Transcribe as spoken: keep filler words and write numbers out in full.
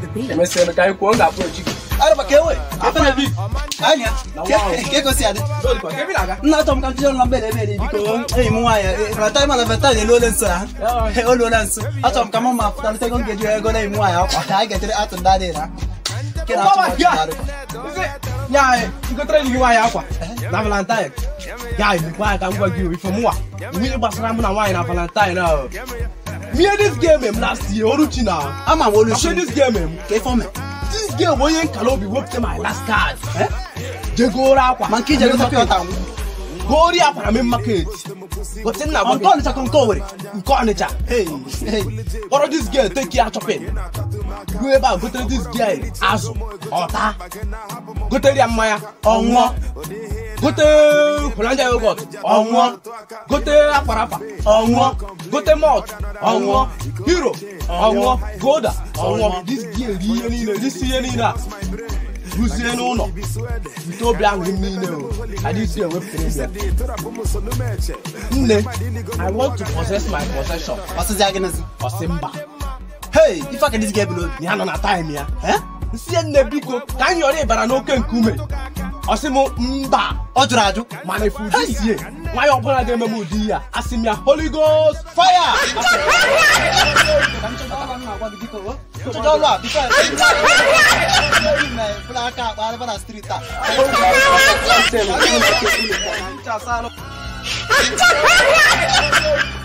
Eme se me kai ko nga approach. Ara ba kewe. Apa na bi? Anya. Ke ko si ade. Do ko ke bi laga. Na tom kan tijon lambe le be biko. Eh mu aya. Ra time na veta le lo lenso. Eh o lo lenso. Atom kan ma futa te kon geju ego le mu aya. Ta ga tere atom da de ra. Ke na atom da de. Ya eh, encontrei ni wa ya kwa. Na Valentine. Ya ni kwa ka ngwa gi ifo mu wa. Ni basara mu na wa na Valentine na. Me this game em last year oruchi na. Ama wo lu shi this game em. Ke for me. This game wo yen kalobi wo pete my last card. Eh? Jegora kwa. Man ki jego to pyota mu. Gori akwa me market. But na On ko ni cha kon ko wori. Ko ni cha. Hey, hey. What this girl take care chopping. Go eba go to this girl azu. Ota. Go to dia mmanya. Onwo. Go to Hollandia yogurt. Onwo. Go to Aparapa. Onwo. Go to Malt. Onwo. Hero. Onwo. Goda. Onwo. This girl di ni na this year ni na. Lucy no no. To be angry me no. I did say we pray. Nne, I want to possess my possession. What's the agnes? Osimba. Hey, if I can this game below. Ni ano na time ya. Eh? Nsi nne biko, kan yori bara no ke nkume. Osimo mba. Ojuraju. Mana fu this year. Why you open again memu di ya? Asimia Holy Ghost fire. Jojo lo because me fula ka ba ba street ta. Cha sa lo.